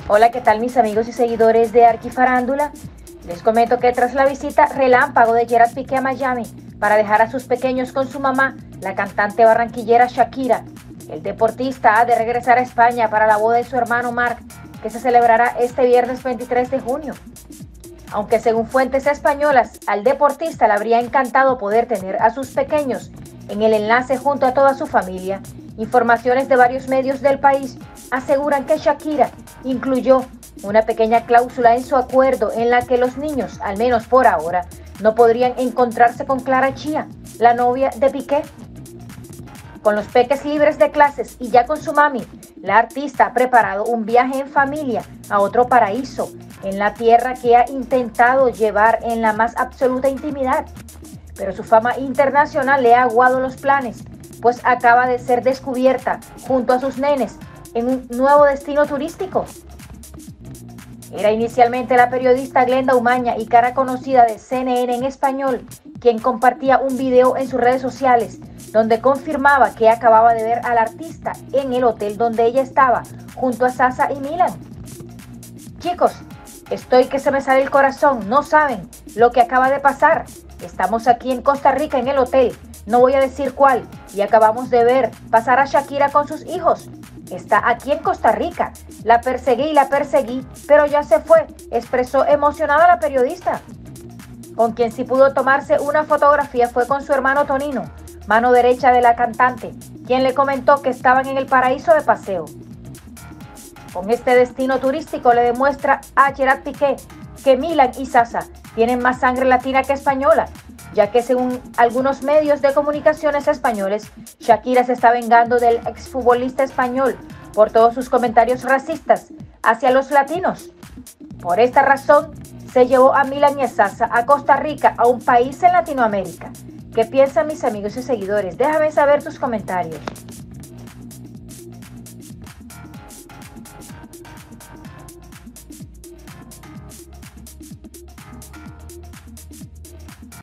Hola, ¿qué tal mis amigos y seguidores de Arquifarándula? Les comento que tras la visita relámpago de Gerard Piqué a Miami para dejar a sus pequeños con su mamá, la cantante barranquillera Shakira, el deportista ha de regresar a España para la boda de su hermano Marc, que se celebrará este viernes 23 de junio. Aunque según fuentes españolas, al deportista le habría encantado poder tener a sus pequeños en el enlace junto a toda su familia, informaciones de varios medios del país aseguran que Shakira incluyó una pequeña cláusula en su acuerdo en la que los niños, al menos por ahora, no podrían encontrarse con Clara Chía, la novia de Piqué. Con los peques libres de clases y ya con su mami, la artista ha preparado un viaje en familia a otro paraíso en la tierra que ha intentado llevar en la más absoluta intimidad. Pero su fama internacional le ha aguado los planes, pues acaba de ser descubierta junto a sus nenes en un nuevo destino turístico. Era inicialmente la periodista Glenda Umaña y cara conocida de CNN en español quien compartía un video en sus redes sociales donde confirmaba que acababa de ver al artista en el hotel donde ella estaba junto a Sasa y Milan. Chicos, estoy que se me sale el corazón, no saben lo que acaba de pasar. Estamos aquí en Costa Rica en el hotel, no voy a decir cuál, y acabamos de ver pasar a Shakira con sus hijos. Está aquí en Costa Rica, la perseguí, pero ya se fue, expresó emocionada la periodista. Con quien sí pudo tomarse una fotografía fue con su hermano Tonino, mano derecha de la cantante, quien le comentó que estaban en el paraíso de paseo. Con este destino turístico le demuestra a Gerard Piqué que Milan y Sasa tienen más sangre latina que española, ya que según algunos medios de comunicaciones españoles, Shakira se está vengando del exfutbolista español por todos sus comentarios racistas hacia los latinos. Por esta razón, se llevó a Milan y a Sasa a Costa Rica, a un país en Latinoamérica. ¿Qué piensan mis amigos y seguidores? Déjame saber tus comentarios.